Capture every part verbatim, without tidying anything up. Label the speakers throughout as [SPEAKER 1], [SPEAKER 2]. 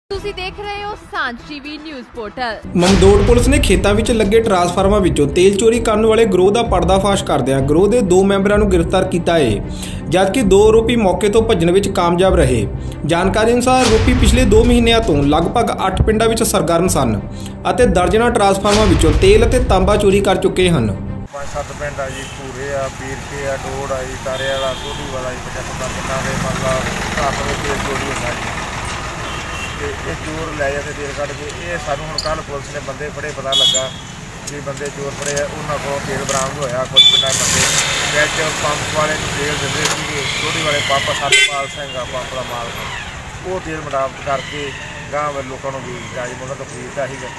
[SPEAKER 1] ਤੁਸੀਂ ਦੇਖ ਰਹੇ ਹੋ Sanjh TV news portal.
[SPEAKER 2] Mamdot police ਨੇ ਖੇਤਾਂ ਵਿੱਚ ਲੱਗੇ ਟਰਾਂਸਫਾਰਮਰਾਂ ਵਿੱਚੋਂ ਤੇਲ ਚੋਰੀ ਕਰਨ ਵਾਲੇ ਗਰੋਹ ਦਾ ਪਰਦਾਫਾਸ਼ ਕਰਦਿਆਂ ਗਰੋਹ ਦੇ ਦੋ ਮੈਂਬਰਾਂ ਨੂੰ ਗ੍ਰਿਫਤਾਰ ਕੀਤਾ ਹੈ, ਜਦਕਿ ਦੋ ਆਰੋਪੀ ਮੌਕੇ ਤੋਂ ਭੱਜਣ ਵਿੱਚ ਕਾਮਯਾਬ ਰਹੇ। ਜਾਣਕਾਰੀ ਅਨੁਸਾਰ ਆਰੋਪੀ ਪਿਛਲੇ ਦੋ ਮਹੀਨਿਆਂ ਤੋਂ ਲਗਭਗ ਅੱਠ ਪਿੰਡਾਂ ਵਿੱਚ ਸਰਗਰਮ ਸਨ ਅਤੇ ਦਰਜਨਾਂ ਟਰਾਂਸਫਾਰਮਰਾਂ ਵਿੱਚੋਂ ਤੇਲ ਅਤੇ ਤਾਂਬਾ ਚੋਰੀ ਕਰ ਚੁੱਕੇ ਹਨ।
[SPEAKER 3] पाँच सत्त पिंड आ जी, भूरे आ, पीर के आ, डोड़ आ जी, तारे वाला, सोढ़ी वाला जी, पचहत्तर पिंडों के मतलब घाट में तेल चोरी होता जी। ये चोर लै जाते तेल कट के। ये सानू हुण कल पुलिस ने बंदे फड़े, पता लगा कि बंदे चोर फड़े उन्होंने को तेल बरामद होया। कुछ पिंडों बंदे बिच पंप वाले तेल दिंदे सी, सोढ़ी वाले पंप सतपाल सिंह पंप का मालक, वो तेल बरामद करके गांव लोगों को बेचता जी, मतलब तो खरीदता ही।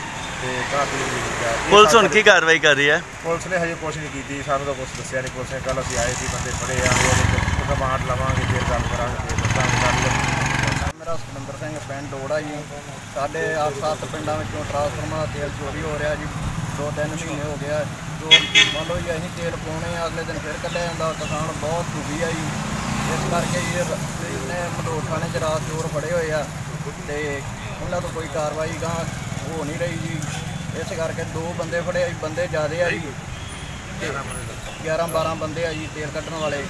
[SPEAKER 4] पुलिस हुण की कार्रवाई कर रही है?
[SPEAKER 3] पुलिस ने हजे कुछ नहीं की, सानू तो कुछ दस्सिया नहीं। पुलिस ने कल असीं आए थे, बंदे फड़े आ, रिमांड लवांगे, फिर गल करांगे, फिर दस्सांगे।
[SPEAKER 5] मेरा सुखविंदर सिंह पिंड डोड़ा जी। साढ़े अठ सत्त पिंडों विचों ट्रांसफार्मर का तेल चोरी हो रहा जी, दो तीन महीने हो गया। जो मान लो जी असीं तेल पाउणे अगले दिन फिर कढ़िया जांदा, किसान बहुत दुखी है जी। इस करके जी ने मडोर थाने च रात चोर फड़े हुए आ ते उन्हां तों कोई कार्रवाई गां हो नहीं रही जी। इस करके दो बंदे फड़े, बंदे ज़्यादा है जी, ग्यारह बारह बंदे आ जी तेल कढ़न वाले।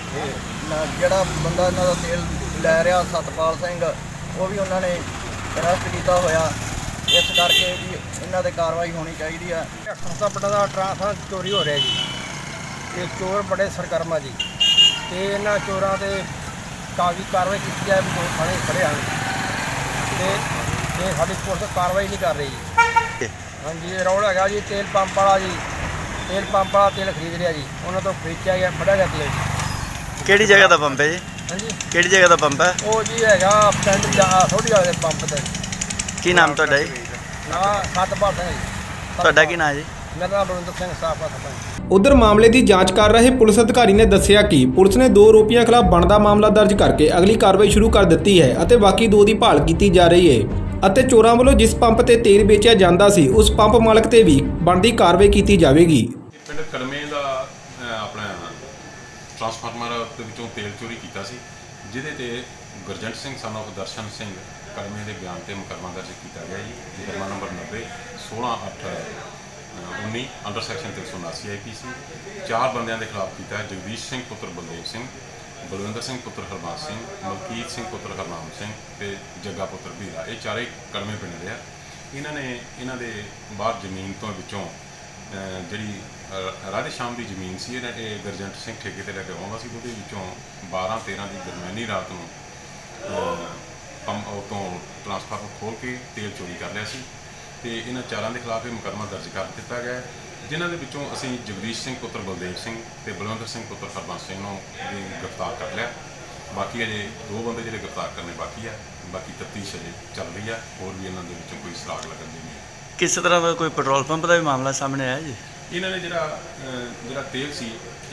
[SPEAKER 5] जिहड़ा बंदा इन्हां दा तेल लै रहा सतपाल सिंह, वो भी उन्होंने अरेस्ट किया होया। इस करके जी इन्हां ते कार्रवाई होनी चाहिए है।
[SPEAKER 6] खासा पिंड का ट्रांसफार्मर चोरी हो रहा जी। ये चोर बड़े सरगर्म जी, तो इन्होंने चोरों से कागजी कार्रवाई की जाए, दो थाने खड़े हैं तो साड़ी पुलिस कार्रवाई नहीं कर रही। हाँ जी, रौड़ है जी तेल पंप वाला जी, तेल पंप वाला तेल खरीद रहा जी, उन्होंने तो खरीदा गया फड़ा गया तेल जी।
[SPEAKER 4] किहड़ी जगह का पंप है जी?
[SPEAKER 6] हाँ जी,
[SPEAKER 4] किहड़ी जगह का पंप है?
[SPEAKER 6] वो जी है पिंड सोढ़ी वाले पंप से।
[SPEAKER 4] की नाम तुहाडा जी?
[SPEAKER 6] ना सतपाल सिंह जी।
[SPEAKER 4] तुहाडा की नाम जी?
[SPEAKER 6] मेरा नाम रविंदर सिंह साफ सरपंच।
[SPEAKER 2] उधर मामले की जांच कर रहे पुलिस अधिकारी ने दस्सिया कि पुलिस ने दो आरोपियों खिलाफ बनदा मामला दर्ज करके अगली कार्रवाई शुरू कर दी है और बाकी दो की भाल की जा रही है ਅਤੇ ਚੋਰਾਂ ਵੱਲੋਂ ਜਿਸ ਪੰਪ ਤੇ ਤੇਲ ਵੇਚਿਆ ਜਾਂਦਾ ਸੀ ਉਸ ਪੰਪ ਮਾਲਕ ਤੇ ਵੀ ਬਣਦੀ ਕਾਰਵਾਈ ਕੀਤੀ ਜਾਵੇਗੀ।
[SPEAKER 7] ਪਿੰਡ ਕੜਮੇ ਦਾ ਆਪਣਾ ਟਰਾਂਸਫਾਰਮਰ ਦੇ ਵਿੱਚੋਂ ਤੇਲ ਚੋਰੀ ਕੀਤਾ ਸੀ, ਜਿਹਦੇ ਤੇ ਗੁਰਜੰਟ ਸਿੰਘ ਸਨ ਆਫ ਦਰਸ਼ਨ ਸਿੰਘ ਕੜਮੇ ਦੇ ਬਿਆਨ ਤੇ ਮੁਕੱਦਮਾ ਦਰਜ ਕੀਤਾ ਗਿਆ ਜੀ। ਮੁਕੱਦਮਾ ਨੰਬਰ ਨੱਬੇ ਸੋਲਾਂ ਅੱਠ ਉੱਨੀ ਅੰਡਰ ਸੈਕਸ਼ਨ ਤਿੰਨ ਸੌ ਉਨਾਸੀ ਆਈ ਪੀ ਸੀ। ਚਾਰ ਬੰਦਿਆਂ ਦੇ ਖਿਲਾਫ ਕੀਤਾ ਹੈ। ਜਗਦੀਸ਼ ਸਿੰਘ ਪੁੱਤਰ ਬਲਦੇਵ ਸਿੰਘ, ਬਲਵਿੰਦਰ ਸਿੰਘ ਪੁੱਤਰ ਹਰਬੰਸ ਸਿੰਘ, ਮਲਕੀਤ ਸਿੰਘ ਪੁੱਤਰ ਹਰਨਾਮ ਸਿੰਘ ਤੇ ਜੱਗਾ ਪੁੱਤਰ ਵੀਰਾ। ਇਹ ਚਾਰੇ ਕੜਮੇ ਪਿੰਡ ਦੇ ਆ। ਇਹਨਾਂ ਨੇ ਇਹਨਾਂ ਦੇ ਬਾਹਰ ਜ਼ਮੀਨ ਤੋਂ ਵਿੱਚੋਂ ਜਿਹੜੀ ਰਾਧੇ ਸ਼ਾਮ ਦੀ ਜ਼ਮੀਨ ਸੀ, ਇਹਨਾਂ ਇਹ ਗੁਰਜੰਟ ਸਿੰਘ ਠੇਕੇ ਤੇ ਲੈ ਕੇ ਆਉਂਦਾ ਸੀ, ਉਹਦੇ ਵਿੱਚੋਂ ਬਾਰਾਂ ਤੇਰਾਂ ਦੀ ਦਰਮਿਆਨੀ ਰਾਤ ਨੂੰ ਪੰਪ ਤੋਂ ਟਰਾਂਸਫਾਰਮਰ ਖੋਲ੍ਹ ਕੇ ਤੇਲ ਚੋਰੀ ਕਰ ਲਿਆ ਸੀ ਤੇ ਇਹਨਾਂ ਚਾਰਾਂ ਦੇ ਖਿਲਾਫ ਇਹ ਮੁਕੱਦਮਾ ਦਰਜ ਕਰ ਦਿੱਤਾ ਗਿਆ, ਜਿਨ੍ਹਾਂ ਦੇ ਵਿੱਚੋਂ ਅਸੀਂ ਜਗਦੀਸ਼ ਸਿੰਘ ਪੁੱਤਰ ਬਲਦੇਵ ਸਿੰਘ ਤੇ ਬਲਵਿੰਦਰ ਸਿੰਘ ਪੁੱਤਰ ਹਰਬੰਸ ਸਿੰਘ ਨੂੰ ਵੀ ਗ੍ਰਿਫਤਾਰ ਕਰ ਲਿਆ। ਬਾਕੀ ਅਜੇ ਦੋ ਬੰਦੇ ਜਿਹੜੇ ਗ੍ਰਿਫਤਾਰ ਕਰਨੇ ਬਾਕੀ ਆ। ਬਾਕੀ ਤਫਤੀਸ਼ ਅਜੇ ਚੱਲ ਰਹੀ ਆ, ਹੋਰ ਵੀ ਇਹਨਾਂ ਦੇ ਵਿੱਚੋਂ ਕੋਈ ਸੁਰਾਗ ਲੱਗਣ ਦੀ ਨਹੀਂ।
[SPEAKER 4] किस तरह का कोई पेट्रोल पंप का भी मामला सामने आया जी?
[SPEAKER 7] ਇਹਨਾਂ ਨੇ ਜਿਹੜਾ ਜਿਹੜਾ ਤੇਲ ਸੀ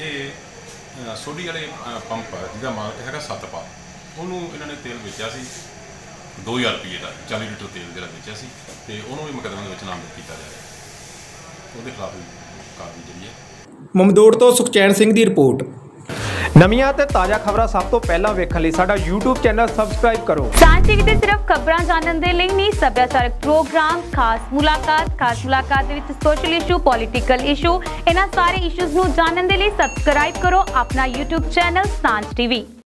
[SPEAKER 7] ਇਹ ਸੋਢੀ ਵਾਲੇ ਪੰਪ ਜਿਹਦਾ ਮਾਲਕ ਹੈਗਾ ਸਤਪਾਲ, ਉਹਨੂੰ ਇਹਨਾਂ ਨੇ ਤੇਲ ਵੇਚਿਆ ਸੀ ਦੋ ਹਜ਼ਾਰ ਰੁਪਏ ਦਾ, ਚਾਲੀ ਲੀਟਰ ਤੇਲ ਜਿਹੜਾ ਵੇਚਿਆ ਸੀ, ਤੇ ਉਹਨੂੰ ਵੀ ਮੁਕੱਦਮੇ ਦੇ ਵਿੱਚ ਨਾਮਜ਼ਦ ਕੀਤਾ ਜਾ ਰਿਹਾ। ਉਹਦੇ ਖਿਲਾਫ ਵੀ ਕਾਰਵਾਈ ਜਿਹੜੀ ਹੈ।
[SPEAKER 2] ਮਮਦੋੜ ਤੋਂ ਸੁਖਚੈਨ ਸਿੰਘ ਦੀ ਰਿਪੋर्ट। ਨਵੀਆਂ ਤੇ ਤਾਜ਼ਾ ਖਬਰਾਂ ਸਭ ਤੋਂ ਪਹਿਲਾਂ ਵੇਖਣ ਲਈ ਸਾਡਾ YouTube ਚੈਨਲ ਸਬਸਕ੍ਰਾਈਬ ਕਰੋ।
[SPEAKER 1] ਸਾਂਝ ਟੀਵੀ ਤੇ ਸਿਰਫ ਖਬਰਾਂ ਜਾਣਨ ਦੇ ਲਈ ਨਹੀਂ, ਸੱਭਿਆਚਾਰਕ ਪ੍ਰੋਗਰਾਮ, ਖਾਸ ਮੁਲਾਕਾਤ ਖਾਸ ਮੁਲਾਕਾਤ ਦੇ ਵਿੱਚ ਸੋਸ਼ਲ ਇਸ਼ੂ, ਪੋਲੀਟੀਕਲ ਇਸ਼ੂ, ਇਹਨਾਂ ਸਾਰੇ ਇਸ਼ੂਜ਼ ਨੂੰ ਜਾਣਨ ਦੇ ਲਈ ਸਬਸਕ੍ਰਾਈਬ ਕਰੋ ਆਪਣਾ YouTube ਚੈਨਲ ਸਾਂਝ ਟੀਵੀ।